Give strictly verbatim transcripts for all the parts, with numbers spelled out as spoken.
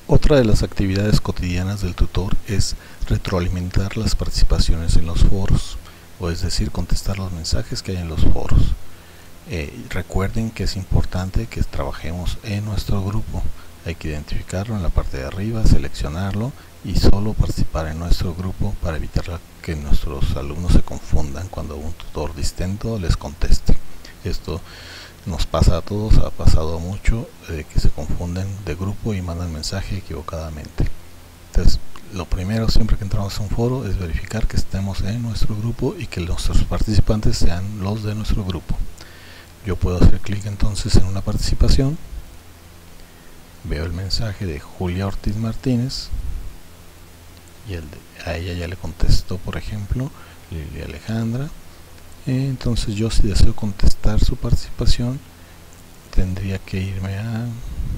Otra de las actividades cotidianas del tutor es retroalimentar las participaciones en los foros, o es decir, contestar los mensajes que hay en los foros. Eh, recuerden que es importante que trabajemos en nuestro grupo. Hay que identificarlo en la parte de arriba, seleccionarlo y solo participar en nuestro grupo para evitar que nuestros alumnos se confundan cuando un tutor distinto les conteste. Esto nos pasa a todos, ha pasado mucho eh, que se confunden de grupo y mandan mensaje equivocadamente. Entonces, lo primero siempre que entramos a un foro es verificar que estemos en nuestro grupo y que nuestros participantes sean los de nuestro grupo. Yo puedo hacer clic entonces en una participación, veo el mensaje de Julia Ortiz Martínez y el de, a ella ya le contestó, por ejemplo, Lilia Alejandra. Entonces yo, si deseo contestar su participación, tendría que irme a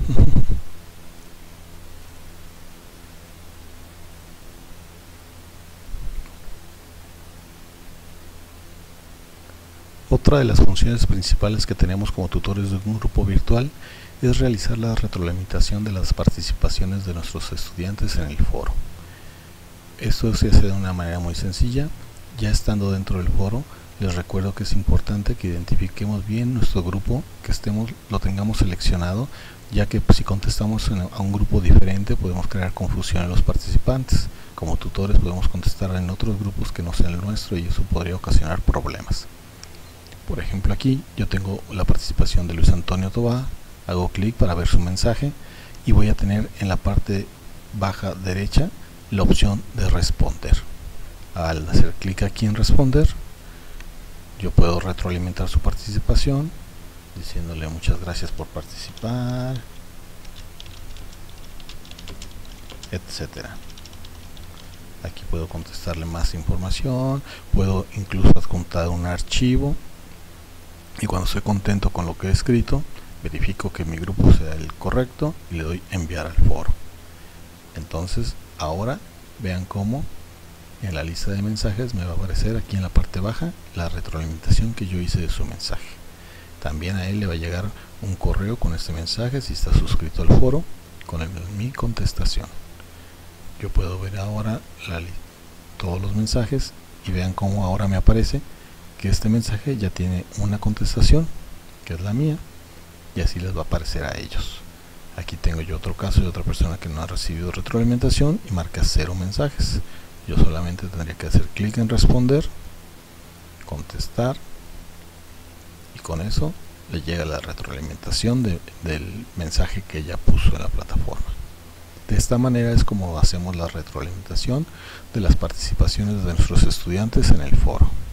Otra de las funciones principales que tenemos como tutores de un grupo virtual es realizar la retroalimentación de las participaciones de nuestros estudiantes en el foro. Esto se hace de una manera muy sencilla. Ya estando dentro del foro, les recuerdo que es importante que identifiquemos bien nuestro grupo, que estemos, lo tengamos seleccionado, ya que si contestamos a un grupo diferente podemos crear confusión en los participantes. Como tutores podemos contestar en otros grupos que no sean el nuestro y eso podría ocasionar problemas. Por ejemplo, aquí yo tengo la participación de Luis Antonio Tobar, hago clic para ver su mensaje y voy a tener en la parte baja derecha la opción de responder. Al hacer clic aquí en responder, yo puedo retroalimentar su participación diciéndole muchas gracias por participar, etcétera. Aquí puedo contestarle más información, puedo incluso adjuntar un archivo. Y cuando estoy contento con lo que he escrito, verifico que mi grupo sea el correcto y le doy enviar al foro. Entonces, ahora vean cómo en la lista de mensajes me va a aparecer aquí en la parte baja la retroalimentación que yo hice de su mensaje. También a él le va a llegar un correo con este mensaje si está suscrito al foro con el, mi contestación. Yo puedo ver ahora la, todos los mensajes y vean cómo ahora me aparece que este mensaje ya tiene una contestación, que es la mía, y así les va a aparecer a ellos. Aquí tengo yo otro caso de otra persona que no ha recibido retroalimentación y marca cero mensajes. Yo solamente tendría que hacer clic en responder, contestar, y con eso le llega la retroalimentación de, del mensaje que ella puso en la plataforma. De esta manera es como hacemos la retroalimentación de las participaciones de nuestros estudiantes en el foro.